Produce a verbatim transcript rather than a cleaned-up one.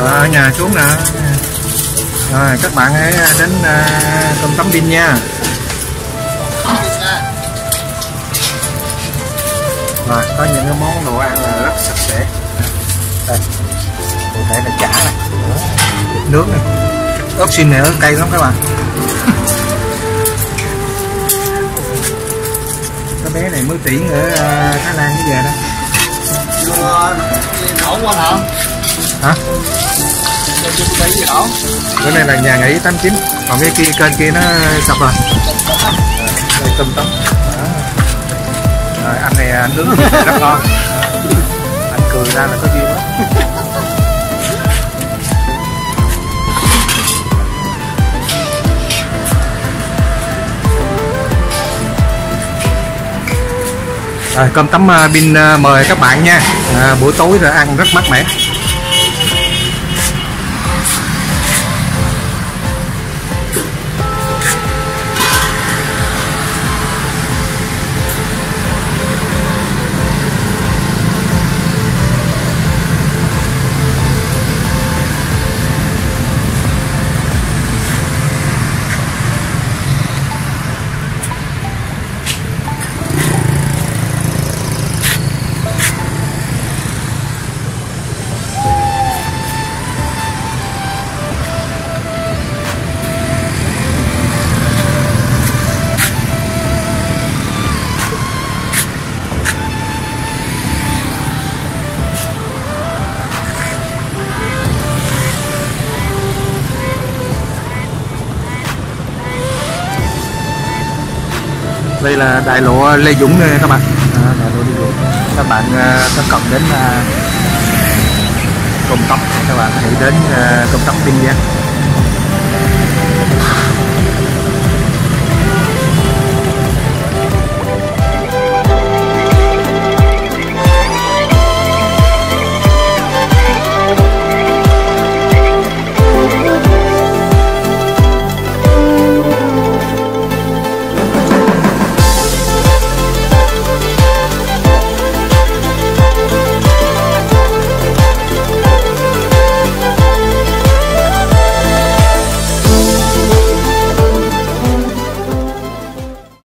ở nhà xuống nè. Rồi các bạn hãy đến uh, cơm tấm pin nha. Rồi có những cái món đồ ăn là rất sạch sẽ. Đây cụ thể là chả này, nước này, ớt xiêm này, ớt cay lắm các bạn. Cái bé này mới tuyển ở uh, Thái Lan cái về đó. Nổ quá hả? Hả? Bữa nay là nhà nghỉ tám chín, còn cái kia kênh kia nó sập rồi. Đây tôm tấm. Rồi anh này anh nướng rất ngon. Anh cười ra là có duyên đó. Rồi cơm tấm pin mời các bạn nha. À, buổi tối rồi ăn rất mát mẻ. Đây là đại lộ Lê Dũng đây các bạn. À, đại lộ Lê Dũng. Các bạn uh, có cần đến uh, Cơm Tấm, các bạn hãy đến uh, Cơm Tấm Pin nha.